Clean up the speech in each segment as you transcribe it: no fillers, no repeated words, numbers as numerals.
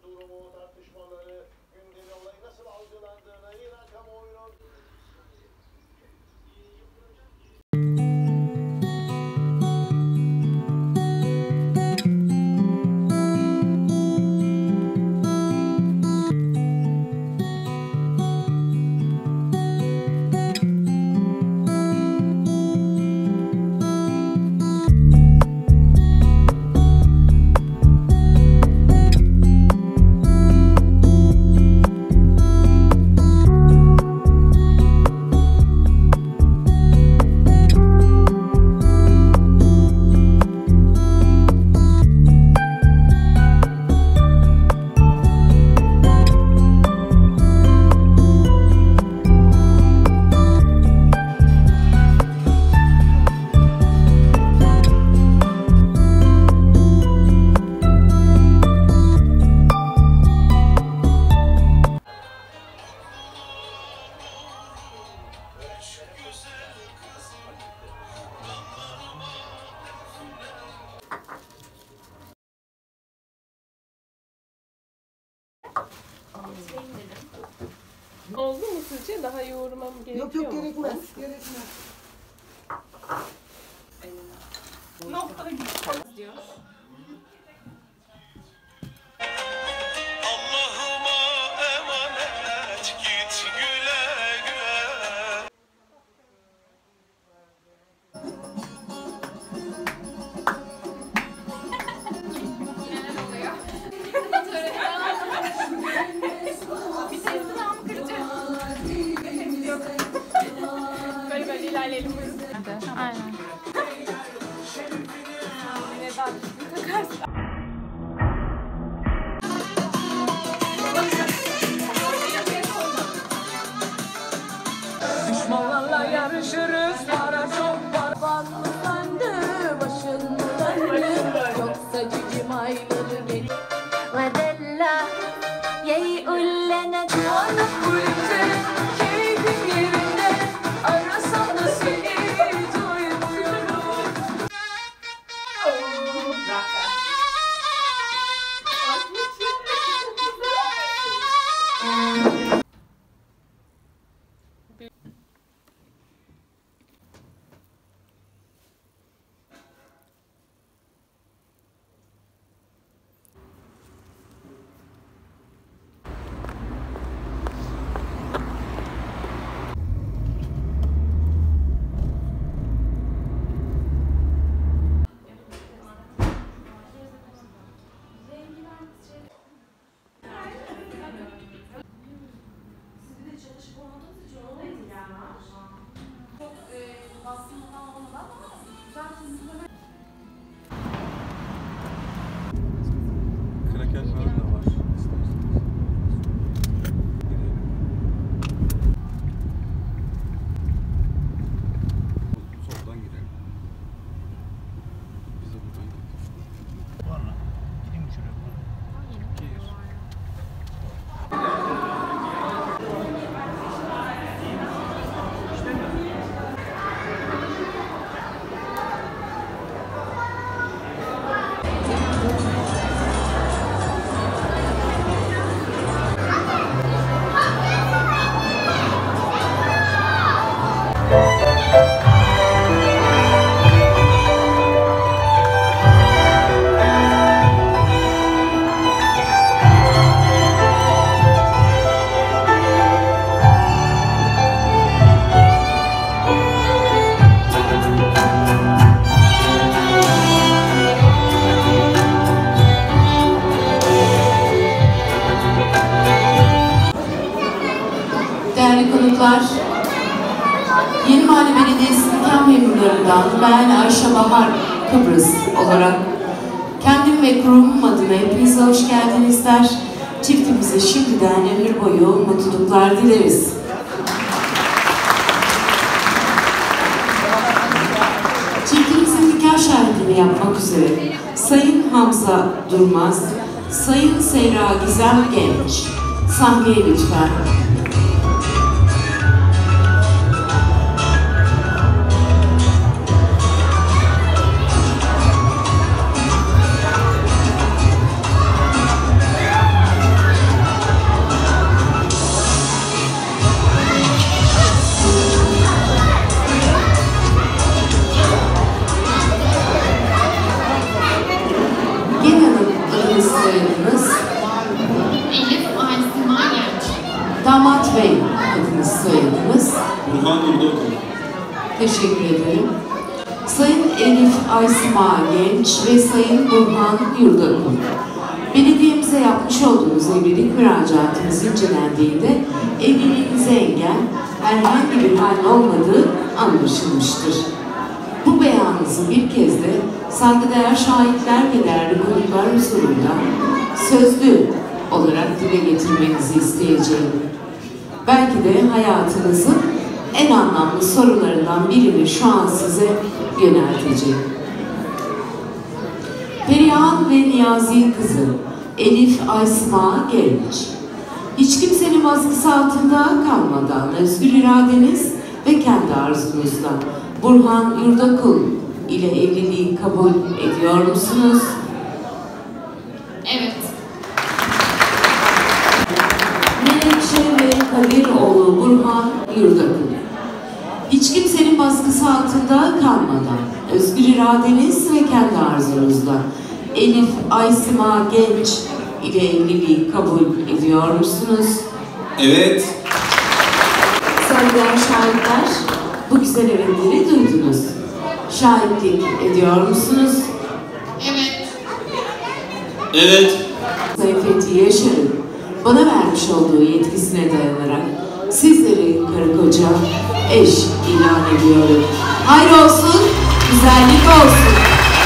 durumu, tartışmaları, gündemi, olayı nasıl algılandığını İran kamuoyunun... Oldu mu sizce? Daha yoğurmam gerekiyor mu? Yok gerekmez. Gerekmez. Nokta diyor. Allah'ıma emanet git güle güle. Böyle ilerleyelim buyurun. Aynen. Neden? Takarsın. Düşmanlarla yarışırız. Para çok var. Banlı sandı, başın mı döndü? Yoksa cicim ayları beni. Vadella, yey ullene duanı kulüpte. Keyfim yerinde, arasam da seni duymuyorum. Kraker falan da var isterseniz. Gidelim. Soldan gidelim. Biz de buradan gidelim. Var lan. Gideyim mi şuraya? Gir. Değerli konuklar, Yeni Mahalle Belediyesi nikah memurlarından ben Ayşe Bahar Kıbrıs olarak kendim ve kurumum adına hepinize hoş geldiniz der. Çiftimize şimdiden ömür boyu mutluluklar dileriz. Çiftimizin nikah şahidini yapmak üzere Sayın Hamza Durmaz, Sayın Seyra Gizem Genç, sahneye lütfen. Fuat Bey adınız, soyadınız. Burhan Yurdakul. Teşekkür ederim. Sayın Elif Aysma Genç ve Sayın Burhan Yurdakul. Belediyemize yapmış olduğunuz evlilik müracaatınız incelendiğinde evliliğinize engel herhangi bir hal olmadığı anlaşılmıştır. Bu beyanınızı bir kez de saygıdeğer şahitler ve değerli konuklar huzurunda sözlü olarak dile getirmenizi isteyeceğim. Belki de hayatınızın en anlamlı sorularından birini şu an size yönelteceğim. Perihan ve Niyazi kızı Elif Aysma Genç. Hiç kimsenin baskısı altında kalmadan özgür iradeniz ve kendi arzunuzla Burhan Yurdakul ile evliliği kabul ediyor musunuz? Evet. Menekşe ve Kadiroğlu Burhan Yurdakul. Hiç kimsenin baskısı altında kalmadan özgür iradeniz ve kendi arzunuzla Elif Aysma Genç ile evliliği kabul ediyor musunuz? Evet. Saygıdeğer şahitler, bu güzel evetleri duydunuz. Şahitlik ediyor musunuz? Evet. Evet. Sayın Fethi Yaşar'ın bana vermiş olduğu yetkisine dayanarak sizleri karı koca eş ilan ediyorum. Hayır olsun, güzellik olsun.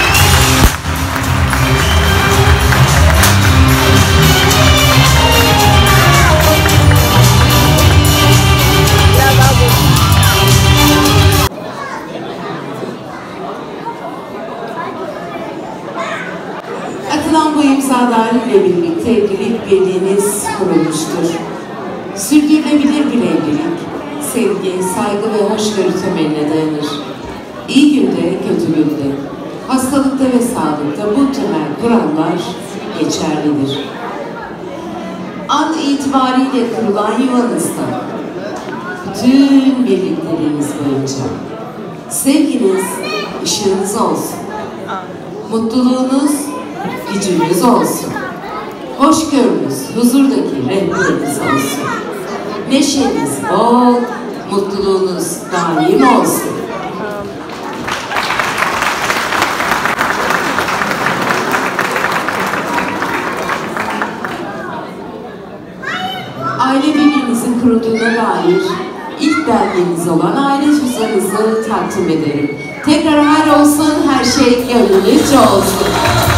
Atılan bu imzalarıyla birlikte evlilik birliğiniz kurulmuştur. Sürdürülebilir bir evlilik, sevgi, saygı ve hoşgörü temeline dayanır. İyi günde, kötü günde, hastalıkta ve sağlıkta bu temel kurallar geçerlidir. An itibariyle kurulan yuvanızda, bütün birlikteliğiniz boyunca sevginiz, ışığınız olsun. Mutluluğunuz, gücünüz olsun. Hoşgörünüz, huzurdaki rehberiniz olsun. Neşeniz bol, mutluluğunuz daim olsun. Aile birliğinizin kurulduğuna dair ilk belgeniz olan aile cüzdanınızı takdim ederim. Tekrar hayır olsun, her şey gönlünüzce olsun.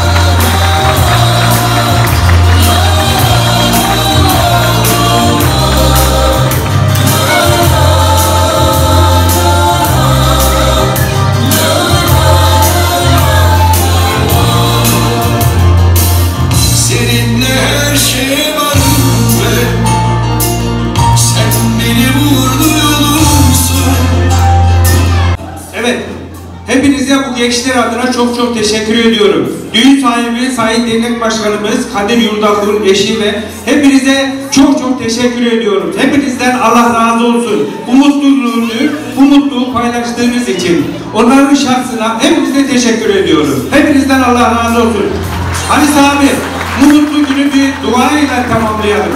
Seninle her şey varım ve sen benim uğurlu yolumsun. Evet, hepinize bu gençler adına çok teşekkür ediyorum. Düğün sahibi Sayın Dernek Başkanımız Kadir Yurdakul, eşi ve hepinize çok teşekkür ediyorum. Hepinizden Allah razı olsun. Bu mutluluğu paylaştığınız için. Onların şahsına hepinize teşekkür ediyorum. Hepinizden Allah razı olsun. Halis abi, bu mutlu günü bir dua ile tamamlayalım.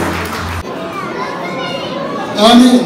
Amin.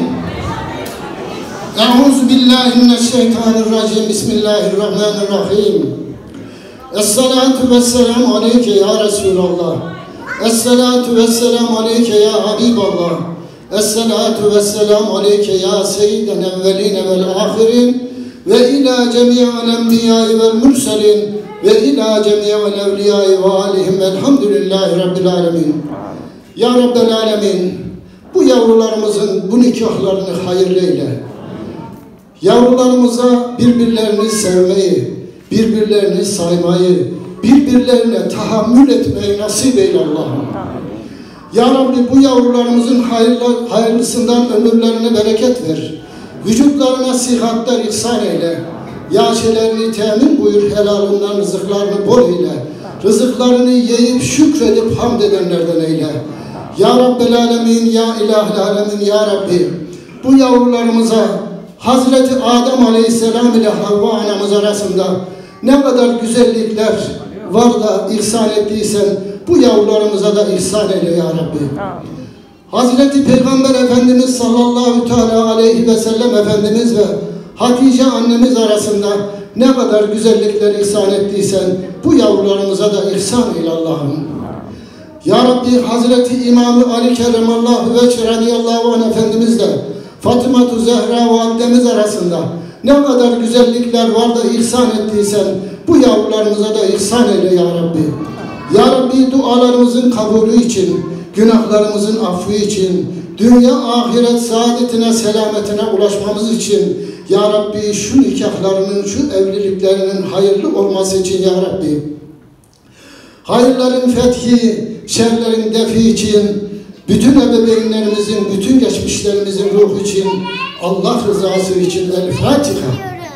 Euzu billahi mineşşeytanirracim. Bismillahirrahmanirrahim. Esselatu vesselamu aleyke ya Resulallah. Esselatu vesselamu aleyke ya Habiballah. Esselatu vesselamu aleyke ya seyyiden evveline vel ahirin. Ve ila cemi'al enbiyai vel murselin. Ve ila cemi'al evliyai ve alihim. Elhamdülillahi Rabbil alemin. Ya Rabbel alemin. Bu yavrularımızın bu nikahlarını hayırlı eyle. Yavrularımıza birbirlerini sevmeyi, birbirlerini saymayı, birbirlerine tahammül etmeyi nasip eyle Allah'ım. Ya Rabbi, bu yavrularımızın hayırlısından ömürlerine bereket ver. Vücutlarına sıhhatler ihsan eyle. Yaşelerini temin buyur, helalından rızıklarını bol eyle. Rızıklarını yiyip şükredip hamd edenlerden eyle. Ya Rabbel alemin, ya ilahil alemin, ya Rabbi. Bu yavrularımıza Hazreti Adem Aleyhisselam ile Havva anamız arasında ne kadar güzellikler var da ihsan ettiysen bu yavrularımıza da ihsan eyle ya Rabbi. Hazreti Peygamber Efendimiz sallallahu teala aleyhi ve sellem Efendimiz ve Hatice annemiz arasında ne kadar güzellikler ihsan ettiysen bu yavrularımıza da ihsan eyle Allah'ım. Ya Rabbi Hazreti İmam-ı Ali Kerremallahu Vecih radıyallahu anh Efendimizle Fatıma-tu Zehra validemiz arasında ne kadar güzellikler var da ihsan ettiysen bu yavrularımıza da ihsan eyle ya Rabbi. Ya Rabbi dualarımızın kabulü için, günahlarımızın affı için, dünya ahiret saadetine, selametine ulaşmamız için ya Rabbi şu nikahlarının, şu evliliklerinin hayırlı olması için ya Rabbi. Hayırların fethi, şerlerin defi için, bütün ebeveynlerimizin, bütün geçmişlerimizin ruhu için, Allah rızası için El Fatiha.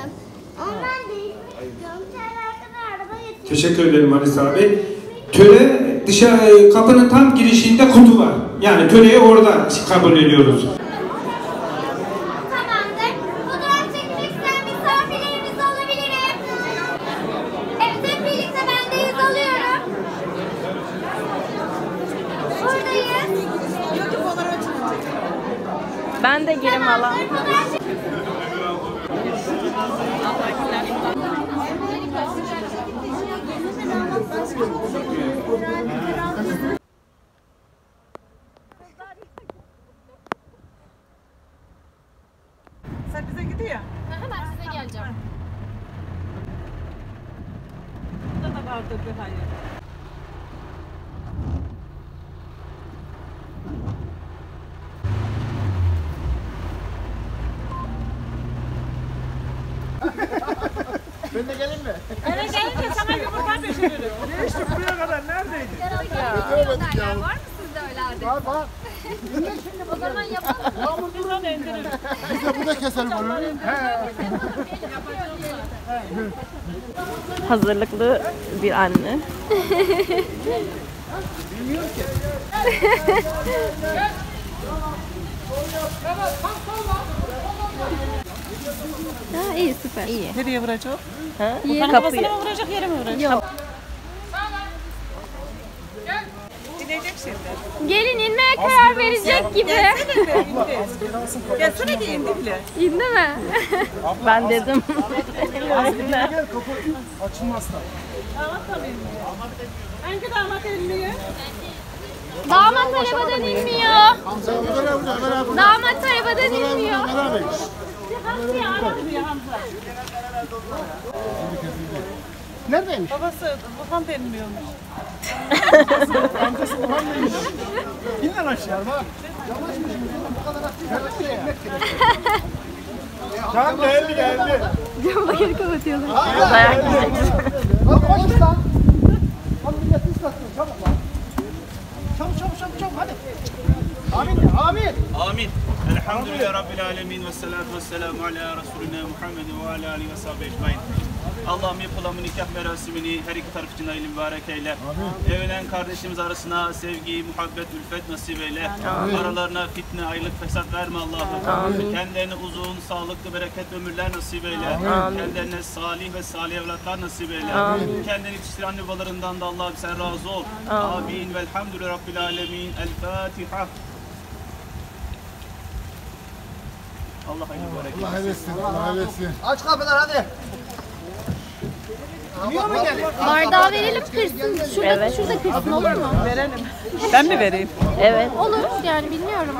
Teşekkür ederim Halis abi. Töre dışarı kapının tam girişinde kutu var. Yani töreyi orada kabul ediyoruz. Tamamdır. Fotoğraf çekmek isteyen misafirlerimiz olabilirim. Evet, hep birlikte bendeyiz alıyorum. Buradayız. Ben de girim alan. Sen bize gidiyor. Hemen size geleceğim. Burada da vardır bir hayır. Ben de gelin mi? Eve gelince sana yumurta pişiririm. Ne işte buraya kadar neredeydin? Göremedik ya. Var mı sizde öyle adet? Var. O zaman yapalım. Yağmurdan indiririm. Biz de burada keselim onu. Hazırlıklı bir anne. Ha, iyi, süper. İyi. Nereye vuracak? Ha? Kapıyı. Kapıyı. Kafasına mı vuracak, yere mi vuracak? Yok. İnecek şimdi. Gelin inmeye karar verecek gibi. Gelsene de indi. Gelsene ki indi bile. İndi mi? Ben dedim. Gel kapı açılmaz da. Damat da mı inmiyor? Hangi damat inmiyor? Damat arabadan inmiyor. Hamza Ömer abi, Ömer abi. Damat arabadan inmiyor. Ömer abi. Hamza ya, Hamza diyor Hamza. Neredeymiş? Babası babam da inmiyormuş. Amcası babam neymiş? İn lan aşağı bak. Yavaşmış bu kadar atıyor. Tamam geldi. Camları kapatıyorlar. Dayak yiyecek. Hadi koş lan. Hadi millet ıslatsın çabuk lan. Çabuk hadi. Amin. Amin. Elhamdülillah Rabbil alemin ve salatu ve selamu ala Resulina Muhammed ve ala alihi ve sahbihi ecmaîn. Allah'ım yapılan bu nikah merasimini her iki taraf için hayırlı mübarek eyle. Evlenen kardeşimiz arasına sevgi, muhabbet, ülfet nasip eyle. Aralarına fitne, ayrılık, fesat verme Allah'ım. Kendilerine uzun, sağlıklı, bereketli ömürler nasip eyle. Kendilerine salih ve salih evlatlar nasip eyle. Kendini yetiştiren anne babalarından da Allah'ım sen razı ol. Amin. Velhamdülillah Rabbil alemin. El Fatiha. Allah hayırlı mübarek eylesin. Allah hayretsin. Aç kapılar hadi. Bardağı verelim kırsın. Şurada kırsın, olur mu? Verelim. Ben mi vereyim? Evet. Olur yani, bilmiyorum.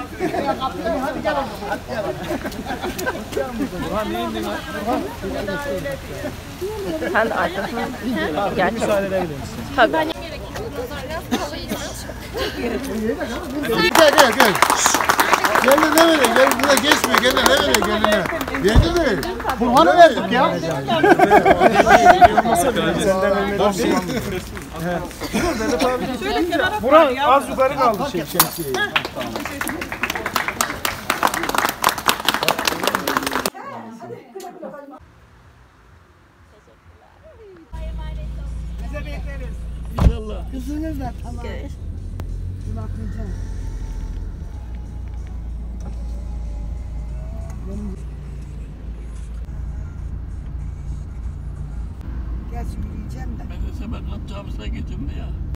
Sen de arkasına gel. Tabii. Gel. Geline ne verin? Geline geçmiyor. Geline ne verin? Geline. Yenge de verin. Burhan'ı verdik ya. Burak az yukarı kaldı şemsiyeyi. Bize bekleriz. İnşallah. Kızınız da tamam. Gel yürüyeceğim de. Ben de sebeple camısına gittim ya.